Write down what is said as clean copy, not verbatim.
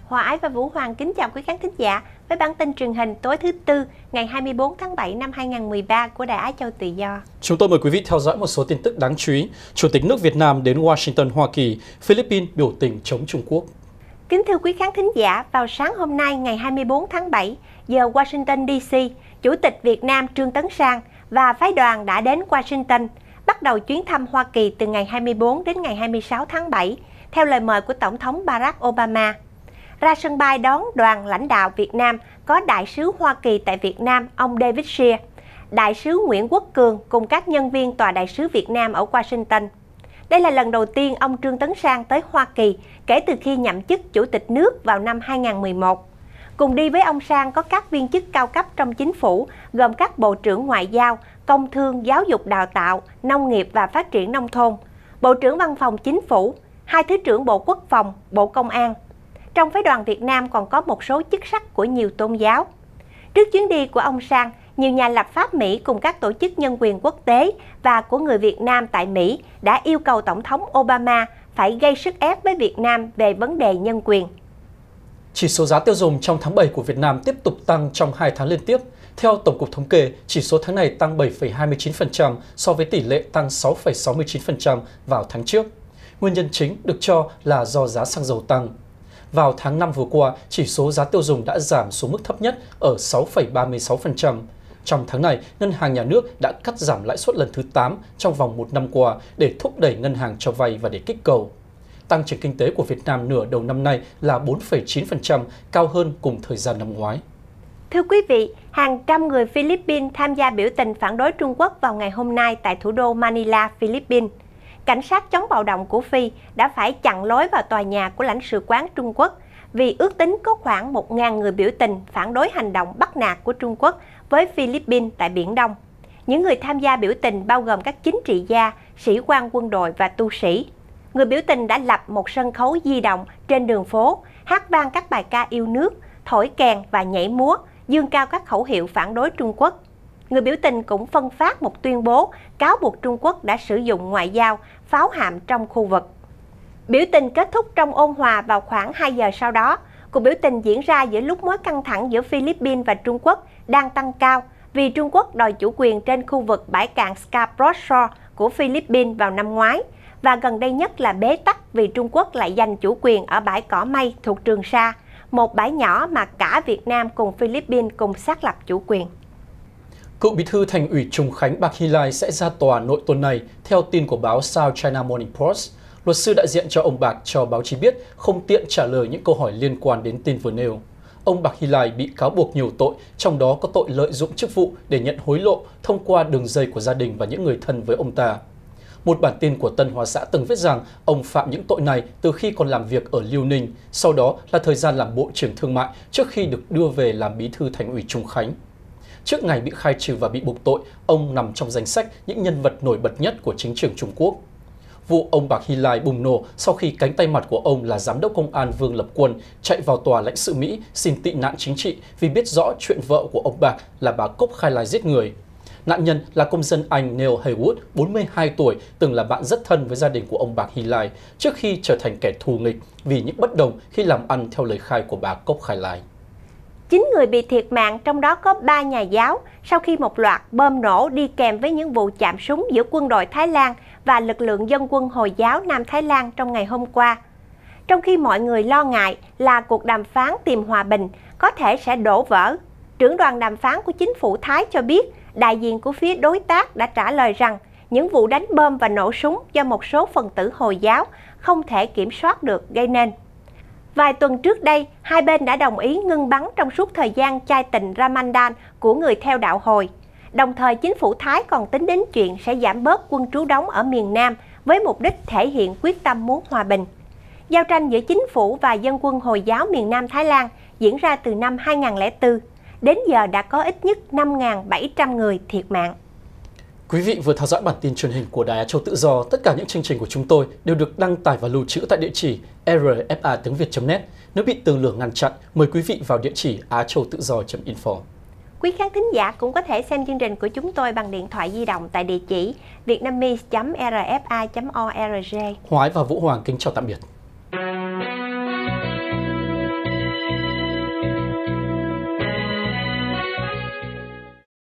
Hòa Ái và Vũ Hoàng kính chào quý khán thính giả với bản tin truyền hình tối thứ Tư ngày 24 tháng 7 năm 2013 của Đài Á Châu Tự Do. Chúng tôi mời quý vị theo dõi một số tin tức đáng chú ý. Chủ tịch nước Việt Nam đến Washington, Hoa Kỳ, Philippines biểu tình chống Trung Quốc. Kính thưa quý khán thính giả, vào sáng hôm nay ngày 24 tháng 7 giờ Washington DC, Chủ tịch Việt Nam Trương Tấn Sang và phái đoàn đã đến Washington, bắt đầu chuyến thăm Hoa Kỳ từ ngày 24 đến ngày 26 tháng 7, theo lời mời của Tổng thống Barack Obama. Ra sân bay đón đoàn lãnh đạo Việt Nam có Đại sứ Hoa Kỳ tại Việt Nam ông David Shear, Đại sứ Nguyễn Quốc Cường cùng các nhân viên Tòa Đại sứ Việt Nam ở Washington. Đây là lần đầu tiên ông Trương Tấn Sang tới Hoa Kỳ kể từ khi nhậm chức Chủ tịch nước vào năm 2011. Cùng đi với ông Sang có các viên chức cao cấp trong chính phủ, gồm các Bộ trưởng Ngoại giao, Công thương, Giáo dục Đào tạo, Nông nghiệp và Phát triển Nông thôn, Bộ trưởng Văn phòng Chính phủ, 2 Thứ trưởng Bộ Quốc phòng, Bộ Công an. Trong phái đoàn Việt Nam còn có một số chức sắc của nhiều tôn giáo. Trước chuyến đi của ông Sang, nhiều nhà lập pháp Mỹ cùng các tổ chức nhân quyền quốc tế và của người Việt Nam tại Mỹ đã yêu cầu Tổng thống Obama phải gây sức ép với Việt Nam về vấn đề nhân quyền. Chỉ số giá tiêu dùng trong tháng 7 của Việt Nam tiếp tục tăng trong 2 tháng liên tiếp. Theo Tổng cục Thống kê, chỉ số tháng này tăng 7,29% so với tỷ lệ tăng 6,69% vào tháng trước. Nguyên nhân chính được cho là do giá xăng dầu tăng. Vào tháng 5 vừa qua, chỉ số giá tiêu dùng đã giảm xuống mức thấp nhất ở 6,36%. Trong tháng này, Ngân hàng Nhà nước đã cắt giảm lãi suất lần thứ 8 trong vòng 1 năm qua để thúc đẩy ngân hàng cho vay và để kích cầu. Tăng trưởng kinh tế của Việt Nam nửa đầu năm nay là 4,9%, cao hơn cùng thời gian năm ngoái. Thưa quý vị, hàng trăm người Philippines tham gia biểu tình phản đối Trung Quốc vào ngày hôm nay tại thủ đô Manila, Philippines. Cảnh sát chống bạo động của Phi đã phải chặn lối vào tòa nhà của lãnh sự quán Trung Quốc vì ước tính có khoảng 1.000 người biểu tình phản đối hành động bắt nạt của Trung Quốc với Philippines tại Biển Đông. Những người tham gia biểu tình bao gồm các chính trị gia, sĩ quan quân đội và tu sĩ. Người biểu tình đã lập một sân khấu di động trên đường phố, hát vang các bài ca yêu nước, thổi kèn và nhảy múa, dương cao các khẩu hiệu phản đối Trung Quốc. Người biểu tình cũng phân phát một tuyên bố cáo buộc Trung Quốc đã sử dụng ngoại giao, pháo hạm trong khu vực. Biểu tình kết thúc trong ôn hòa vào khoảng 2 giờ sau đó. Cuộc biểu tình diễn ra giữa lúc mối căng thẳng giữa Philippines và Trung Quốc đang tăng cao vì Trung Quốc đòi chủ quyền trên khu vực bãi cạn Scarborough Shoal của Philippines vào năm ngoái, và gần đây nhất là bế tắc vì Trung Quốc lại giành chủ quyền ở bãi cỏ mây thuộc Trường Sa, một bãi nhỏ mà cả Việt Nam cùng Philippines cùng xác lập chủ quyền. Cựu bí thư Thành ủy Trùng Khánh Bạc Hy Lai sẽ ra tòa nội tuần này, theo tin của báo South China Morning Post. Luật sư đại diện cho ông Bạc cho báo chí biết không tiện trả lời những câu hỏi liên quan đến tin vừa nêu. Ông Bạc Hy Lai bị cáo buộc nhiều tội, trong đó có tội lợi dụng chức vụ để nhận hối lộ thông qua đường dây của gia đình và những người thân với ông ta. Một bản tin của Tân Hoa Xã từng viết rằng ông phạm những tội này từ khi còn làm việc ở Liêu Ninh, sau đó là thời gian làm Bộ trưởng Thương mại trước khi được đưa về làm bí thư Thành ủy Trùng Khánh. Trước ngày bị khai trừ và bị buộc tội, ông nằm trong danh sách những nhân vật nổi bật nhất của chính trường Trung Quốc. Vụ ông Bạc Hy Lai bùng nổ sau khi cánh tay mặt của ông là Giám đốc Công an Vương Lập Quân chạy vào tòa lãnh sự Mỹ xin tị nạn chính trị vì biết rõ chuyện vợ của ông Bạc là bà Cốc Khai Lai giết người. Nạn nhân là công dân Anh Neil Haywood, 42 tuổi, từng là bạn rất thân với gia đình của ông Bạc Hy Lai trước khi trở thành kẻ thù nghịch vì những bất đồng khi làm ăn theo lời khai của bà Cốc Khai Lai. 9 người bị thiệt mạng, trong đó có 3 nhà giáo, sau khi một loạt bom nổ đi kèm với những vụ chạm súng giữa quân đội Thái Lan và lực lượng dân quân Hồi giáo Nam Thái Lan trong ngày hôm qua. Trong khi mọi người lo ngại là cuộc đàm phán tìm hòa bình có thể sẽ đổ vỡ, trưởng đoàn đàm phán của chính phủ Thái cho biết đại diện của phía đối tác đã trả lời rằng những vụ đánh bom và nổ súng do một số phần tử Hồi giáo không thể kiểm soát được gây nên. Vài tuần trước đây, hai bên đã đồng ý ngưng bắn trong suốt thời gian chay tịnh Ramadan của người theo đạo Hồi. Đồng thời, chính phủ Thái còn tính đến chuyện sẽ giảm bớt quân trú đóng ở miền Nam với mục đích thể hiện quyết tâm muốn hòa bình. Giao tranh giữa chính phủ và dân quân Hồi giáo miền Nam Thái Lan diễn ra từ năm 2004. Đến giờ đã có ít nhất 5.700 người thiệt mạng. Quý vị vừa theo dõi bản tin truyền hình của Đài Á Châu Tự Do. Tất cả những chương trình của chúng tôi đều được đăng tải và lưu trữ tại địa chỉ rfa.tiếng.việt.net. Nếu bị tường lửa ngăn chặn, mời quý vị vào địa chỉ achauttự-do.info. Quý khán thính giả cũng có thể xem chương trình của chúng tôi bằng điện thoại di động tại địa chỉ vietnamese.rfa.org. Hòa Ái và Vũ Hoàng kính chào tạm biệt.